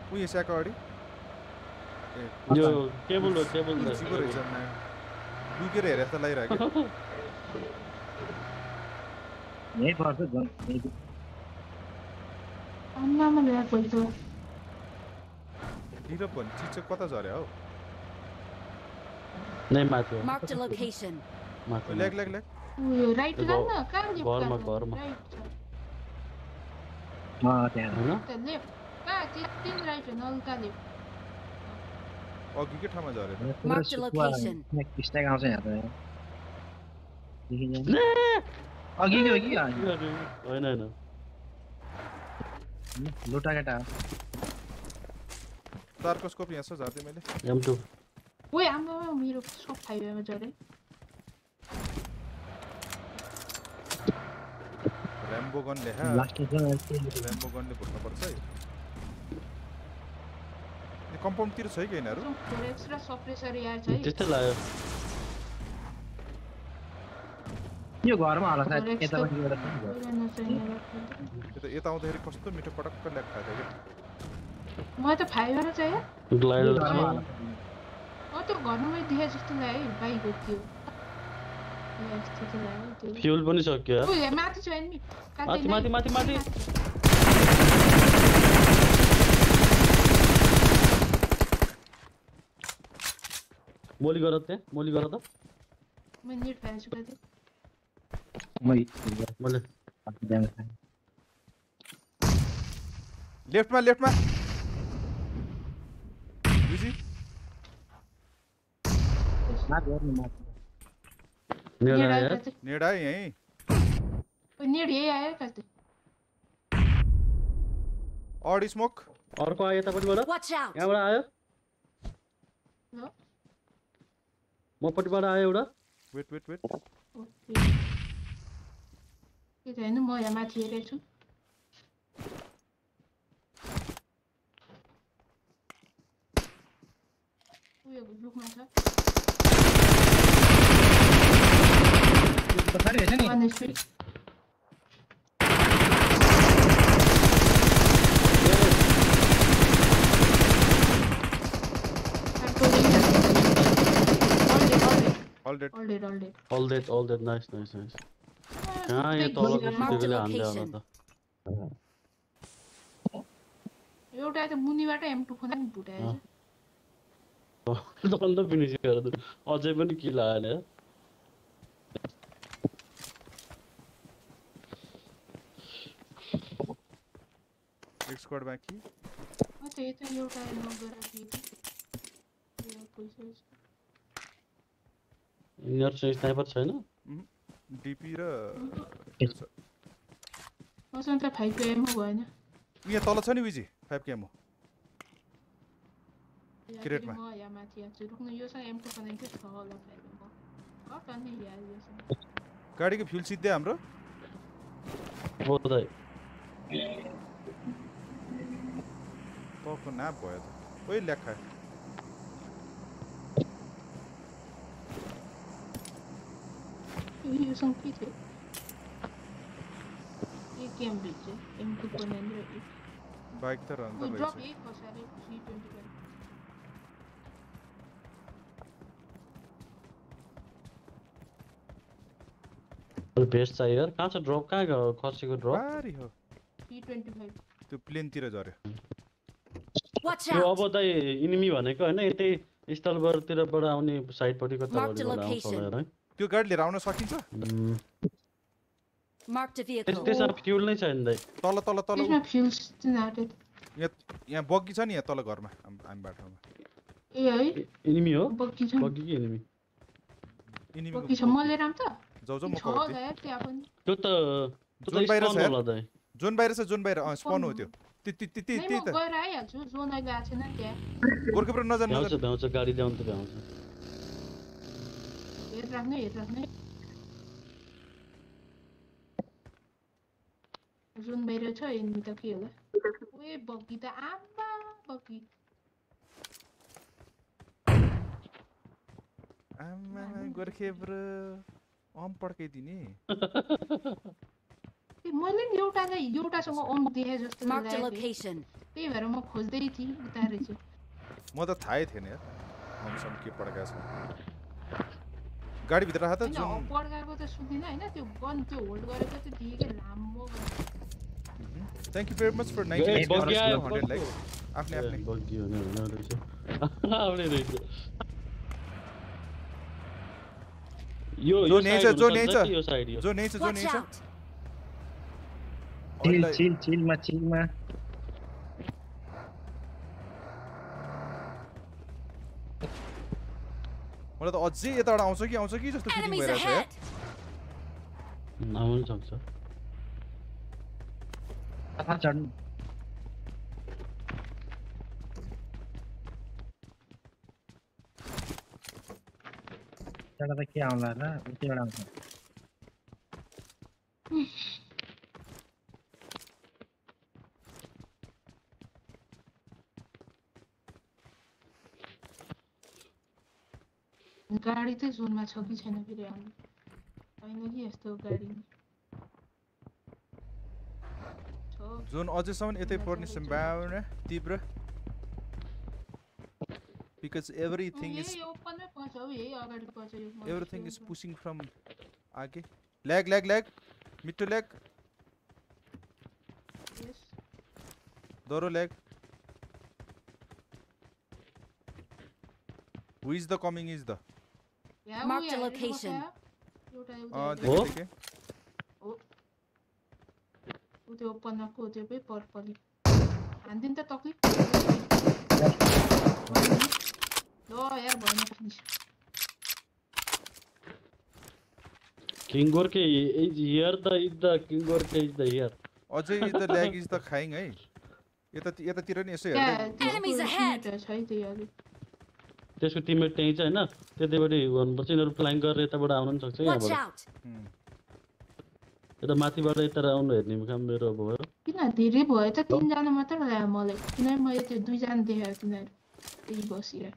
उयो स्याक अगाडि यो टेबल हो टेबल द चिको रहेछ दुकेर हेरे जस्तो लागिरहेको यही पर्छ झन् आम्मामा ल्याक भइसक्यो डिरप भन्ने चिज चाहिँ कता झऱ्यो हौ नै माथि हो Marked a location. माथि ल्याक ल्याक ल्याक उयो राइट जाऊ न कहाँ लेफ्ट घरमा घरमा त्यहाँ हैन त लेफ्ट कहाँ तीन राइट हो नल्का लेफ्ट अघिकै ठाउँमा झऱ्यो Marked a location. स्ट्याक आउँछ यहाँ त अघि हो कि हैन हैन लुटा केटा तारको स्कोप यहाँ छ झार्दै मैले M2 ओए आम्मामा मेरो सब फाइभमा झरे र्याम्बो गन लेखा लास्ट र्याम्बो गनले भुट्नु पर्छ है कम्पाउन्ड तिर छ है यिनीहरु एक्स्ट्रा सप्रेसर यार छ है त्यस्तै लाग्यो यो घरमा होला सायद यतापट्टि एउटा छ यता आउँदाखेरि कस्तो मिठो पटक्क ल्याक खायो के म त फाइभमा चाहिँ ग्लाइडर छ त्यो घरमै देखे जस्तो लाग्यो बाइक हो त्यो फ्युल पनि सक्यो यार ओए माथि छ नि माथि माथि माथि माथि मोली गर त मोली गर त म नेट फाइल छु कतै मैले लेफ्टमा लेफ्टमा बुझी नेड आयो यार नेड आयो यही ओ नेड यही आयो कतै अडी स्मोक अर्को आयो यतापट्टिबाट Watch out. यहाँबाट आयो ल मपट्टिबाट आयो एउटा वेट वेट वेट ओके के छैन म यहाँ माथि हेरेको छु उयो रुखमा छ पछाडि हेर्छ नि One HP. All dead. All dead. Nice. कहाँ यो तलको सुतेकोले हान्दै होला त एउटा त मुनिबाट M2 खोला नि फुटाएछ दन्द फिनिश गरेर अझै पनि किल आएन एक स्क्वाड बाँकी त्यही त एउटा नगरा दिए यो पैसा यिनीहरु चाहिँ स्नाइपर छैन डीपी र मसँग त 5 KM भएन यहाँ तल छ नि विजी 5 KM क्रेटमा म यहाँ माथि आछु रुक्नु योसँग M2 बनाइन्छ छ होला फाइल म कतै यार योसँग गाडीको फ्युल सिद्धै हाम्रो हो त तलको नाप भयो त ओइ ल्याक खायो योसँग के थियो एक गेम बिच M2 बनाइन्छ बाइक त रहन्छ ड्रप एक खसाले 325 बेस्ट चाहियो यार कहाँ छ ड्रप कहाँ गयो खसेको ड्रप बारी हो 325 त्यो प्लेन तिर झर्यो यो अब त इनिमी भनेको हैन यतै स्थलबर तिरबाट आउने साइड पटि कताबाट आउँछ होला है त्यो गाडी लिएर आउन सकिन्छ Marked a vehicle. त्यसमा फ्युल नै छैन दाइ तल त्यसमा फ्युल नाटे यहाँ बग्गी छ नि यहाँ तल घरमा हामी बाटोमा ए है इनिमी हो बग्गी छ बग्गी कि इनिमी बग्गी छ म लिएर आम त जाऊ म छ यार त्यहाँ पनि त्यो त जोन बाहिर छ होला दाइ जोन बाहिर स्पन हो त्यो ती म गएर आइहाल्छु जोन अहिले आएको छैन त्यहाँ गोर्खेपुर नजान भ्याउँछ गाडी ल्याउनु त भ्याउँछ हेर राख्ने जोन बाहिर छ एनिमी त के होला ओए बग्गी त आम्बा बग्गी आम्मा गोर्खेपुर अम पड्काइदिने मैले नि एउटासँग अम देखे जस्तो Marked a location. त्यही भएर म खोज्दै थिएँ उता रहेछ म त थाहै थिएन यार हमसम के पड्का छ गाडी भित्र राख त हैन जुन पड्काको त सुन्दिन हैन त्यो गन त्यो होल्ड गरेको चाहिँ दिएकै लामो thank you very much for 90 like आफ्नै बग्गी हुने रहेछ आफ्नै रहेछ यो नेछ यो साइड यो जो नेछ चिलमा मलाई त अझै यताबाट आउँछ कि जस्तो फिलिङ भइरहेछ यार आउन सक्छ कता चढ्नु चढ्दा के आउला र उतिबाट आउँछ गाडी चाहिँ जोनमा छ कि छैन फेरि आउनु हैन कि यस्तो गाडी जोन अझैसम्म यतै पर्ने सम्भावना तीव्र because everything is pushing from आगे lag mid to lag yes doro lag who is the coming is the Mark the location. देखे उ त्यो ओपनको त्यो पे पर्पली हान्दिन त तक्लिफ लो यार भएन finish King Gorke is here the King Gorke is the here अझै the lag is the खाइङ है यतातिर नि यसो हेर्दै Enemies ahead. त्यसको टिममेट त्यही छ हैन त्यतिबाट गर्नुपर्छ यिनीहरु फ्ल्याङ्क गरेर यताबाट आउन पनि सक्छ Watch यहाँबाट out. यता माथिबाट यता आउनु हेर्ने काम मेरो भयो किन धेरै भयो त 3 जना मात्र लाग्यो मलाई किनभने मैले त्यो 2 जना देखेको तिनीहरु त्यही बसिरहेको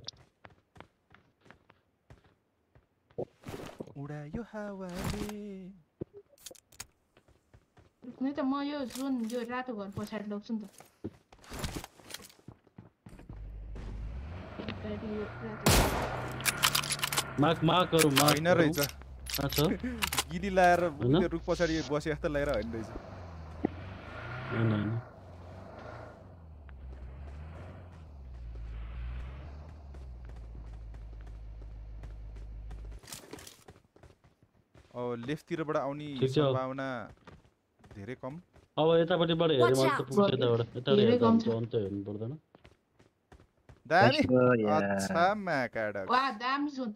उडायो हावाले कुनै त म यो जोन यो रातो घर पछाडी लग्छु नि त मार्कहरु हैन रहेछ छ गिली लाएर त्यो रुख पछाडी बसे जस्तो लाएर हैन रहेछ हैन लेफ्ट तिरबाट आउने सम्भावना धेरै कम अब यतापट्टिबाट हेरे मलाई त पुग्छ यताबाट अन्त हेर्नु पर्दैन दामी अच्छा म्याकाडा वा दामी जोन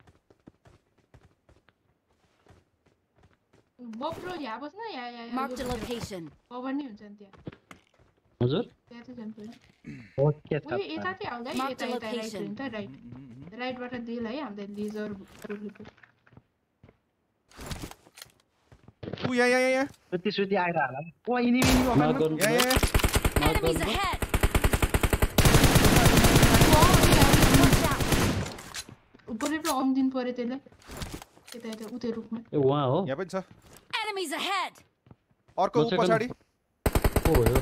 बब्रो यहाँ बस्न यहाँ Mark the location. कभर नि हुन्छ नि त्यहाँ हजुर त्यहाँ चाहिँ जानु पर्यो ओके छ उयो यता चाहिँ आउँदै यता यता राइट हो नि त राइटबाट दिल है हामीलाई लेजर उ यहाँ सुति आएर होला ओ इनिमी Enemies ahead. उपरबाट आउँदिन पर्यो त्यसलाई यता यता उतै रुखमा ए वहाँ हो यहाँ पनि छ Enemies ahead. अर्को पछाडी ओ यो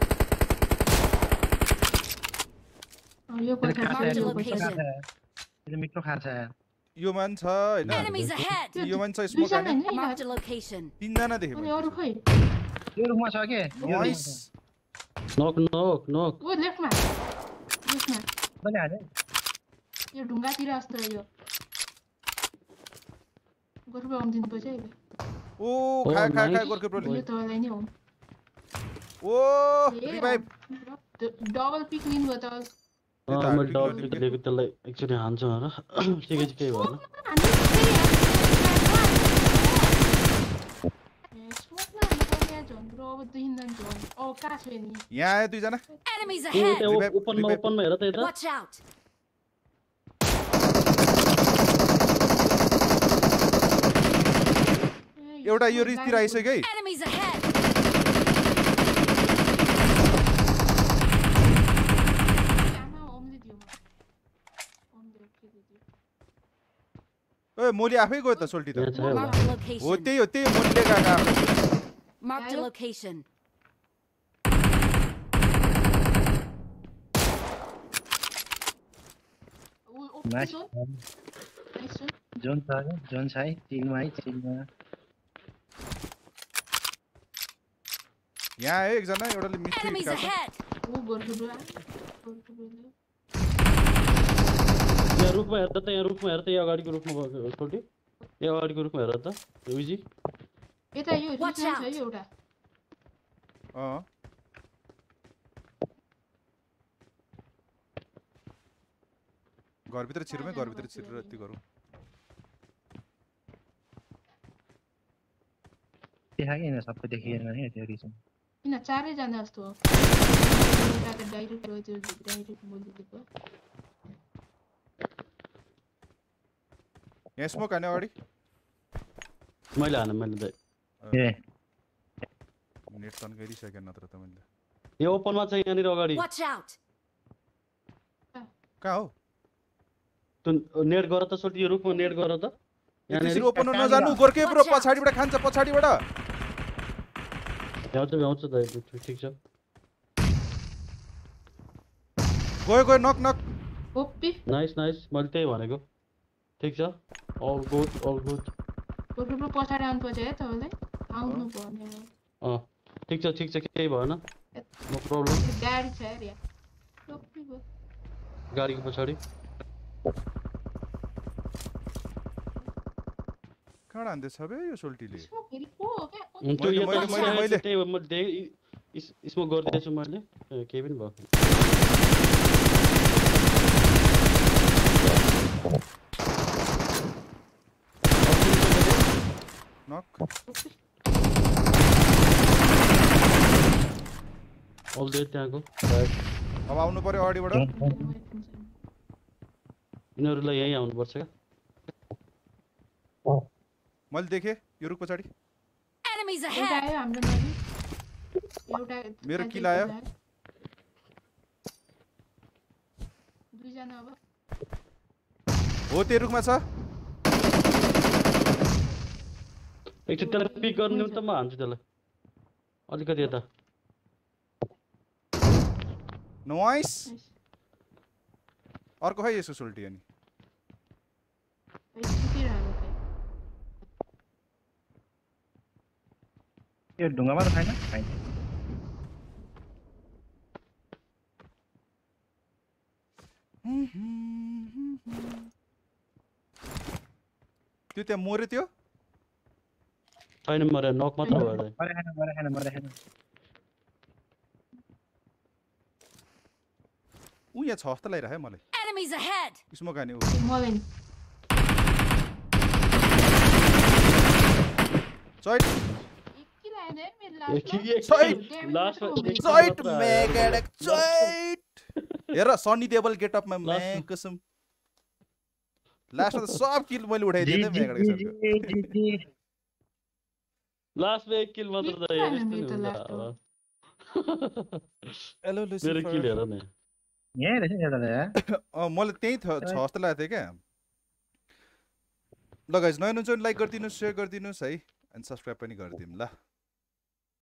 यो Mark the पछाडी location. मिक्रो खान्छ यो मान छ हैन Enemies ahead. यो मान छ स्मोक हैन Mark the location. 3 जना देखे अनि अरु खै यो रुममा छ के नाइस नक ओ लेफ्टमा पनि हाले यो ढुङ्गातिर जस्तो यो गोरु आउँदिन पर्छ है ओ खा गोर्खे प्रोले यो तलाई नि हो ओ रिभाइभ डबल पिक लिन भयो त मैले डबल पिक लिएको त्यसलाई एक्चुअली हान्छ र ठिकै छ केही भएन यहाँ आयो 2 जना Enemies ahead. ओपनमा हेर त यता Watch out. एउटा यो रिजतिर आइसक्यो है Enemies ahead. ओए मोली आफै गयो त सोल्टी त Mark the हो location. त्यही मोलीले गएको Mark the location. Nice. Nice one. John Sai, चिलमा यहाँ आयो एकजना एउटाले मिस्त्री Enemies खान्छ ahead! ऊ गोर्खुडु यहाँ रुखमा हेर त यहाँ अगाडिको रुखमा खोल्टी यहाँ अगाडिको रुखमा हेर त विजी यता यो Watch रिसमा out. छ यो एउटा घरभित्र छिर्मै घरभित्र छिरेर यति गरौँ देखाएन सबै देखिएन नि त्यो रिजन किन चारै जना जस्तो हो एउटा त डाइरेक्ट हो त्यो डाइरेक्ट बोलिदिएको यहाँ स्मोक हाने अगाडि मैले हाने मैले दाइ ए नेट तन्काइदिसकेँ नत्र त मैले यो ओपनमा छ यहाँनिर अगाडि Watch out! कहाँ हो त्यो नेट गर त सोल्टी यो रुखमा नेट गर त त्यसरी ओपन नजानु गोर्खे ब्रो पछाडिबाट खान्छ पछाडिबाट भ्याउँछ दाइ ठिक छ गयो नक ओपी नाइस मैले त्यही भनेको ठिक छ अल गुड गोर्खुडु पछाडि आउनुपर्छ है तपाईँलाई आउनु पर्ने ठिक छ केही भएन नो प्रब्लम गाडी छ यार ओपी गयो गाडीको पछाडि कहाँ हान्दैछ बे यो सोल्टीले स्मोक फेरि को हो क्या त्यो यो मैले त्यही मैले स्मोक गर्दैछु मैले केही पनि भएको नक अल डेट त्यहाँको अब आउनु पर्यो अगाडिबाट यिनीहरूलाई यहीँ आउनुपर्छ क्या मैले देखेँ यो रुख पछाडि Enemies एउटा ahead! आयो हाम्रो नदी एउटा मेरो किल आयो दुईजना अब हो त्यो रुखमा छ एकचोटि त्यसलाई पिक गर्नु त म हान्छु त्यसलाई अलिकति यता नाइस अर्को खै यसो सोल्टी अनि यो ढुङ्गामा त छैन त्यो त्यहाँ मर्यो त्यो छैन मरे नक मात्र भयो दाइ मरेन ऊ यहाँ छ जस्तो लागिरहेको मलाई Enemies ahead! स्मोक हाने ऊ मलाई चैट चैट मेगाडेक चैट हेर सनी देवल गेटअपमा मैं कसम लास्टमा त सब किल मैले उठाइदिएँ त मेगाडेक सरको लास्टमा एक किल मात्र दाइ हेलो मेरो किल हेर न यही रहेछ नि एउटा मैले त्यही छ जस्तो लागेको थियो क्या ल गाइज नयाँ हुन्छ भने लाइक गरिदिनुहोस् सेयर गरिदिनुहोस् है अनि सब्सक्राइब पनि गरिदिउँ ल